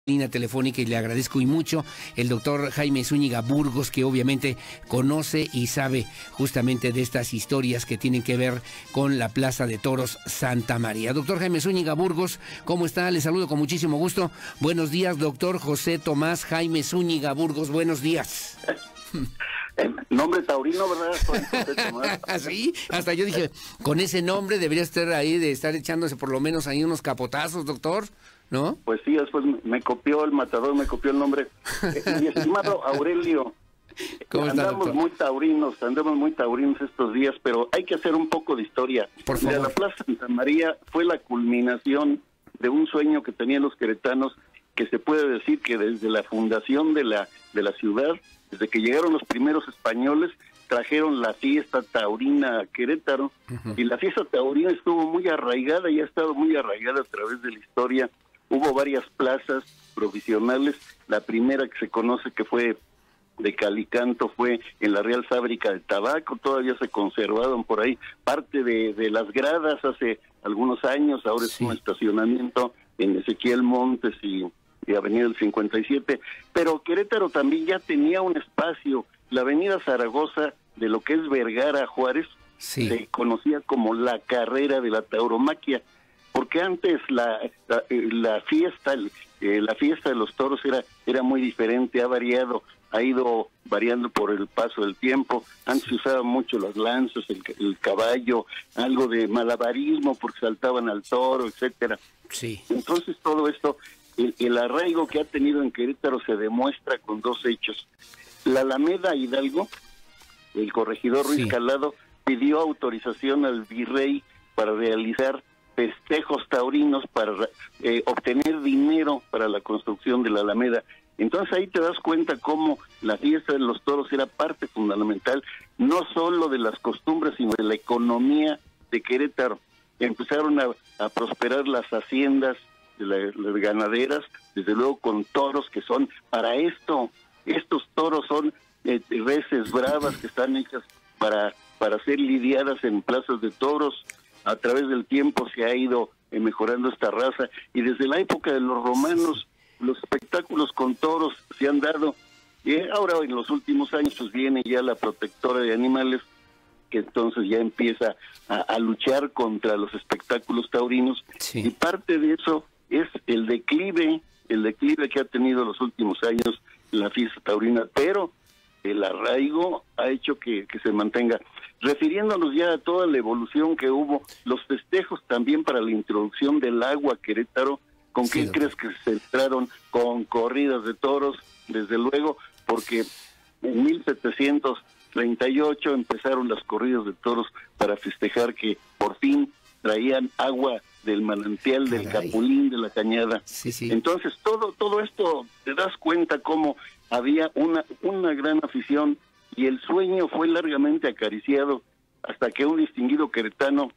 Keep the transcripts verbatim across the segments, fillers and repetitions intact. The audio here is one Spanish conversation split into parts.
línea telefónica y le agradezco y mucho el doctor Jaime Zúñiga Burgos, que obviamente conoce y sabe justamente de estas historias que tienen que ver con la Plaza de Toros Santa María. Doctor Jaime Zúñiga Burgos, ¿cómo está? Le saludo con muchísimo gusto. Buenos días, doctor José Tomás Jaime Zúñiga Burgos. Buenos días. El nombre taurino, ¿verdad? Soy José Tomás. Sí, hasta yo dije, con ese nombre debería estar ahí, de estar echándose por lo menos ahí unos capotazos, doctor, ¿no? Pues sí, después me copió el matador, me copió el nombre. Eh, mi estimado Aurelio, ¿cómo está, andamos doctor? muy taurinos, andamos muy taurinos estos días, pero hay que hacer un poco de historia. Por favor. Mira, la Plaza Santa María fue la culminación de un sueño que tenían los queretanos, que se puede decir que desde la fundación de la, de la ciudad, desde que llegaron los primeros españoles, trajeron la fiesta taurina a Querétaro, uh-huh. y la fiesta taurina estuvo muy arraigada y ha estado muy arraigada a través de la historia. Hubo varias plazas provisionales. La primera que se conoce, que fue de Calicanto, fue en la Real Fábrica de Tabaco. Todavía se conservaron por ahí parte de, de las gradas hace algunos años. Ahora sí. Es un estacionamiento en Ezequiel Montes y, y Avenida del cincuenta y siete. Pero Querétaro también ya tenía un espacio. La Avenida Zaragoza, de lo que es Vergara a Juárez, sí. se conocía como la carrera de la tauromaquia, porque antes la la, la fiesta eh, la fiesta de los toros era era muy diferente, ha variado, ha ido variando por el paso del tiempo. Antes se usaban mucho las lanzas, el, el caballo, algo de malabarismo porque saltaban al toro, etcétera. Sí. Entonces todo esto, el, el arraigo que ha tenido en Querétaro se demuestra con dos hechos. La Alameda Hidalgo, el corregidor Ruiz sí. Calado, pidió autorización al virrey para realizar festejos taurinos, para eh, obtener dinero para la construcción de la Alameda. Entonces ahí te das cuenta cómo la fiesta de los toros era parte fundamental, no solo de las costumbres, sino de la economía de Querétaro. Empezaron a, a prosperar las haciendas de la, las ganaderas, desde luego con toros que son para esto. Estos toros son eh, reses bravas que están hechas para, para ser lidiadas en plazas de toros. A través del tiempo se ha ido eh, mejorando esta raza, y desde la época de los romanos los espectáculos con toros se han dado, y ahora en los últimos años pues viene ya la protectora de animales, que entonces ya empieza a, a luchar contra los espectáculos taurinos, sí. y parte de eso es el declive, el declive que ha tenido los últimos años la fiesta taurina, pero el arraigo ha hecho que, que se mantenga. Refiriéndonos ya a toda la evolución que hubo, los festejos también para la introducción del agua a Querétaro, ¿con sí, qué doctor. crees que se centraron? Con corridas de toros, desde luego, porque en mil setecientos treinta y ocho empezaron las corridas de toros para festejar que por fin traían agua del manantial, Caray. del Capulín, de la Cañada. Sí, sí. Entonces todo todo esto, te das cuenta cómo había una una gran afición, y el sueño fue largamente acariciado hasta que un distinguido queretano,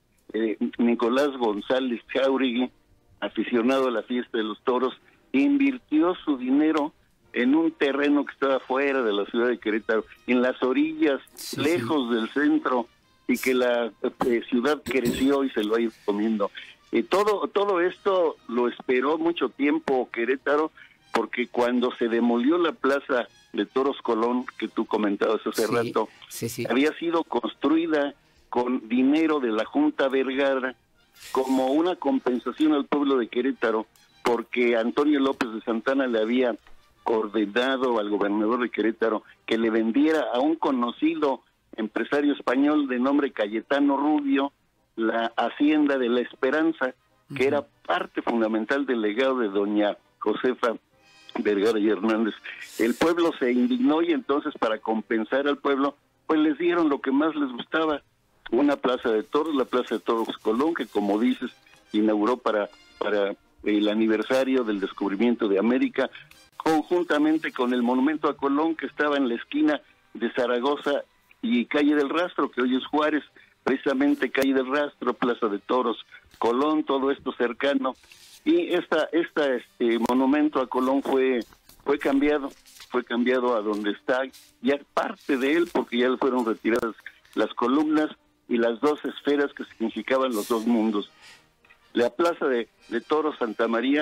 eh, Nicolás González Jáuregui, aficionado a la fiesta de los toros, invirtió su dinero en un terreno que estaba fuera de la ciudad de Querétaro, en las orillas, sí, lejos sí. del centro, y que la eh, ciudad creció y se lo ha ido comiendo. Y todo, todo esto lo esperó mucho tiempo Querétaro, porque cuando se demolió la plaza de Toros Colón, que tú comentabas hace sí, rato, sí, sí. había sido construida con dinero de la Junta Vergara como una compensación al pueblo de Querétaro, porque Antonio López de Santana le había ordenado al gobernador de Querétaro que le vendiera a un conocido empresario español de nombre Cayetano Rubio la hacienda de La Esperanza, que uh-huh. era parte fundamental del legado de doña Josefa Vergara y Hernández. El pueblo se indignó, y entonces, para compensar al pueblo, pues les dieron lo que más les gustaba, una plaza de toros, la Plaza de Toros Colón, que, como dices, inauguró para para el aniversario del descubrimiento de América, conjuntamente con el monumento a Colón, que estaba en la esquina de Zaragoza y Calle del Rastro, que hoy es Juárez, precisamente Calle del Rastro, Plaza de Toros Colón, todo esto cercano. Y esta esta este monumento a Colón fue fue cambiado, fue cambiado a donde está, ya parte de él, porque ya fueron retiradas las columnas y las dos esferas que significaban los dos mundos. La Plaza de, de Toros Santa María, pues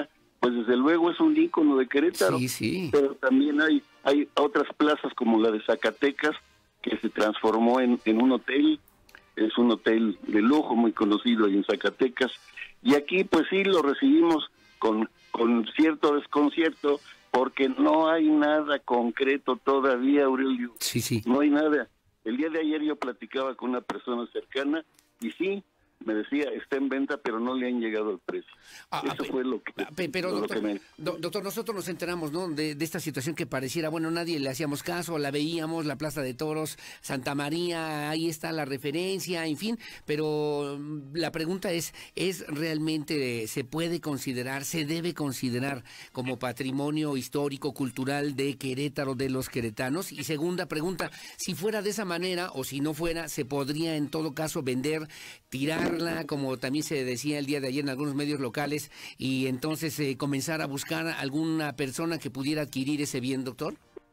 pues desde luego es un ícono de Querétaro. Sí, sí. Pero también hay hay otras plazas como la de Zacatecas, que se transformó en, en un hotel, es un hotel de lujo muy conocido ahí en Zacatecas, y aquí pues sí lo recibimos con, con cierto desconcierto, porque no hay nada concreto todavía, Aurelio. Sí, sí. No hay nada. El día de ayer yo platicaba con una persona cercana, y sí, me decía, está en venta, pero no le han llegado al precio. Ah, Eso pe, fue lo que... pe, pero lo doctor, que me... do, doctor, nosotros nos enteramos, ¿no?, de, de esta situación que pareciera, bueno, nadie le hacíamos caso, la veíamos, la Plaza de Toros, Santa María, ahí está la referencia, en fin, pero la pregunta es, ¿es realmente, se puede considerar, se debe considerar como patrimonio histórico, cultural de Querétaro, de los queretanos? Y segunda pregunta, si fuera de esa manera, o si no fuera, ¿se podría en todo caso vender, tirarla, como también se decía el día de ayer en algunos medios locales, y entonces eh, comenzar a buscar a alguna persona que pudiera adquirir ese bien, doctor?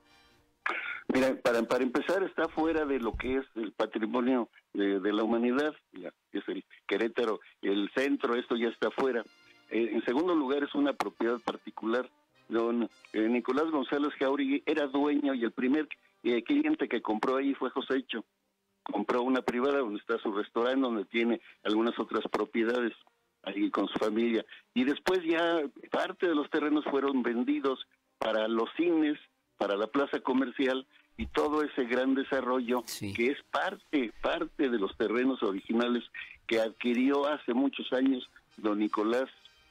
Mira, para, para empezar, está fuera de lo que es el patrimonio de, de la humanidad, ya, es el Querétaro, el centro, esto ya está fuera. Eh, en segundo lugar, es una propiedad particular. Don eh, Nicolás González Jáuregui era dueño, y el primer eh, cliente que compró ahí fue Josécho. Compró una privada donde está su restaurante, donde tiene algunas otras propiedades ahí con su familia. Y después ya parte de los terrenos fueron vendidos para los cines, para la plaza comercial, y todo ese gran desarrollo, sí, que es parte, parte de los terrenos originales que adquirió hace muchos años don Nicolás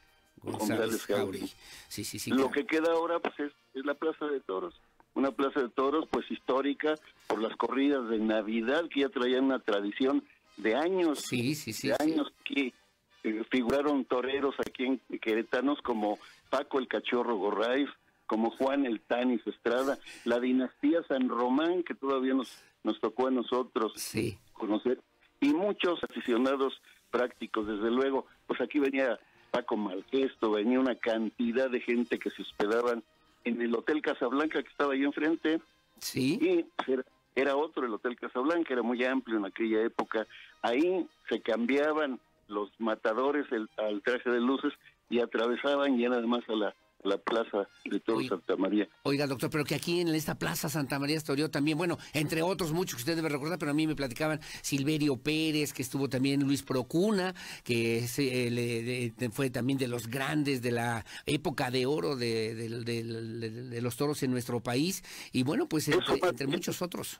González Jáuregui. Sí, sí, sí, Lo claro. que queda ahora pues es, es la Plaza de Toros. Una plaza de toros pues histórica por las corridas de Navidad, que ya traían una tradición de años, sí, sí, sí, de sí. años que eh, figuraron toreros aquí en queretanos como Paco el Cachorro Gorraiz, como Juan el Tanis Estrada, la dinastía San Román, que todavía nos, nos tocó a nosotros sí. conocer, y muchos aficionados prácticos, desde luego. Pues aquí venía Paco Malgesto, venía una cantidad de gente que se hospedaban en el Hotel Casablanca, que estaba ahí enfrente. Sí. Y era, era otro, el Hotel Casablanca, era muy amplio en aquella época. Ahí se cambiaban los matadores el, al traje de luces y atravesaban ya nada más a la, a la Plaza de Toros Santa María. Oiga, doctor, pero que aquí en esta Plaza Santa María Estorió también, bueno, entre otros muchos que usted debe recordar, pero a mí me platicaban Silverio Pérez, que estuvo también Luis Procuna, que se, le, de, fue también de los grandes de la época de oro de, de, de, de, de los toros en nuestro país, y bueno, pues entre, entre muchos otros.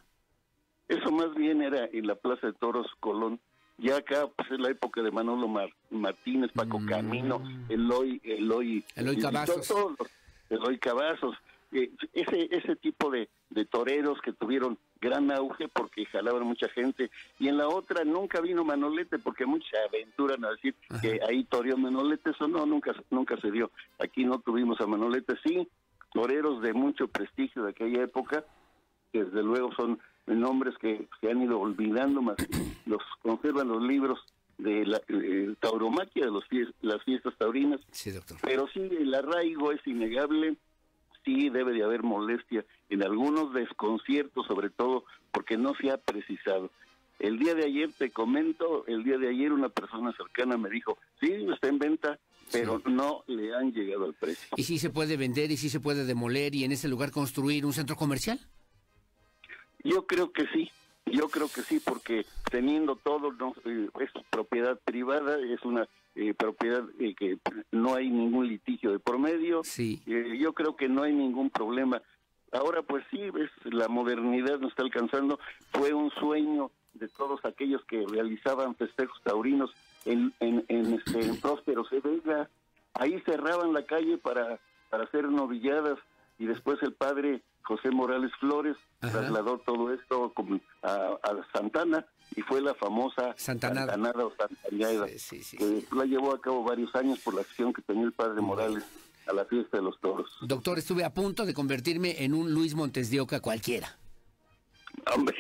Eso más bien era en la Plaza de Toros Colón. Ya acá pues es la época de Manolo Mar Martínez, Paco mm. Camino, Eloy, Eloy, Eloy Cavazos. Todos los, Eloy Cavazos. Eh, ese ese tipo de, de toreros que tuvieron gran auge porque jalaban mucha gente. Y en la otra nunca vino Manolete, porque muchos se aventuran a decir Ajá. que ahí toreó Manolete. Eso no, nunca, nunca se dio. Aquí no tuvimos a Manolete. Sí, toreros de mucho prestigio de aquella época, que desde luego son nombres que se han ido olvidando, más los conservan los libros de la eh, tauromaquia, de los fiest las fiestas taurinas. Sí, doctor. Pero sí, el arraigo es innegable, sí debe de haber molestia en algunos, desconciertos sobre todo porque no se ha precisado. El día de ayer, te comento, el día de ayer una persona cercana me dijo, sí, está en venta, pero sí, no le han llegado al precio. ¿Y si se puede vender y si se puede demoler y en ese lugar construir un centro comercial? Yo creo que sí, yo creo que sí, porque teniendo todo, no, eh, es propiedad privada, es una eh, propiedad eh, que no hay ningún litigio de por medio, sí. eh, yo creo que no hay ningún problema. Ahora pues sí, es, la modernidad nos está alcanzando, fue un sueño de todos aquellos que realizaban festejos taurinos en, en, en, este, en Próspero C. Vega, ahí cerraban la calle para, para hacer novilladas, y después el padre José Morales Flores Ajá. trasladó todo esto a, a Santana, y fue la famosa Santanada, Santanada o Santañada, sí, sí, sí, que sí. la llevó a cabo varios años por la acción que tenía el padre Morales a la fiesta de los toros. Doctor, estuve a punto de convertirme en un Luis Montes de Oca cualquiera. Hombre.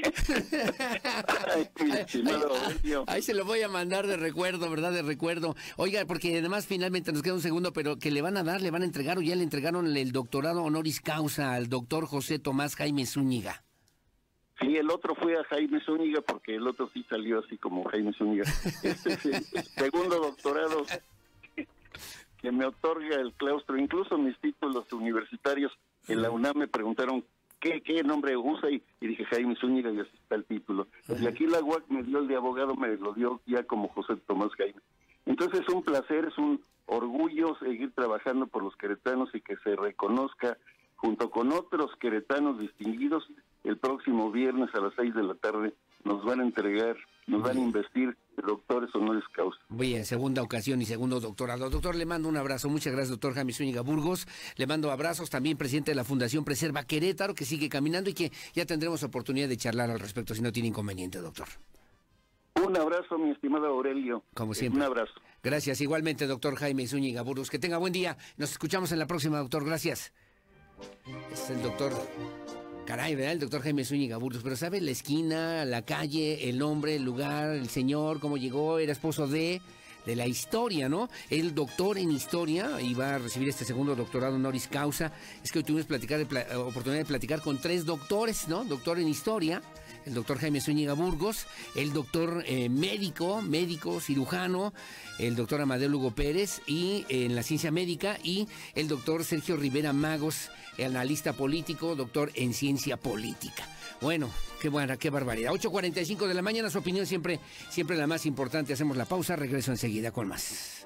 Ay, ahí, ahí, ahí se lo voy a mandar de recuerdo, ¿verdad? De recuerdo. Oiga, porque además finalmente nos queda un segundo, pero que le van a dar, le van a entregar o ya le entregaron el doctorado honoris causa al doctor José Tomás Jaime Zúñiga. Sí, el otro fue a Jaime Zúñiga, porque el otro sí salió así como Jaime Zúñiga. Este es el segundo doctorado que me otorga el claustro, incluso mis títulos universitarios en la UNAM me preguntaron qué, qué nombre usa y, y dije Jaime Zúñiga y así está el título. Y aquí la U A C me dio el de abogado, me lo dio ya como José Tomás Jaime. Entonces es un placer, es un orgullo seguir trabajando por los queretanos y que se reconozca junto con otros queretanos distinguidos. El próximo viernes a las seis de la tarde nos van a entregar, nos van a investir doctores honoris causa. Bien, segunda ocasión y segundo doctorado. Doctor, le mando un abrazo. Muchas gracias, doctor Jaime Zúñiga Burgos. Le mando abrazos también, presidente de la Fundación Preserva Querétaro, que sigue caminando y que ya tendremos oportunidad de charlar al respecto, si no tiene inconveniente, doctor. Un abrazo, mi estimado Aurelio. Como siempre. Un abrazo. Gracias. Igualmente, doctor Jaime Zúñiga Burgos. Que tenga buen día. Nos escuchamos en la próxima, doctor. Gracias. Es el doctor... Caray, ¿verdad? El doctor Jaime Zúñiga Burgos, pero ¿sabe? La esquina, la calle, el nombre, el lugar, el señor, cómo llegó, era esposo de... de la historia, ¿no? El doctor en historia, y va a recibir este segundo doctorado honoris causa. Es que hoy tuvimos platicar de pla oportunidad de platicar con tres doctores, ¿no? Doctor en historia, el doctor Jaime Zúñiga Burgos, el doctor eh, médico, médico, cirujano, el doctor Amadeo Lugo Pérez, y eh, en la ciencia médica, y el doctor Sergio Rivera Magos, analista político, doctor en ciencia política. Bueno, qué buena, qué barbaridad. ocho cuarenta y cinco de la mañana, su opinión siempre, siempre la más importante. Hacemos la pausa, regreso enseguida con más.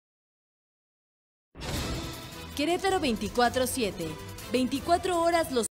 Querétaro veinticuatro siete. veinticuatro horas los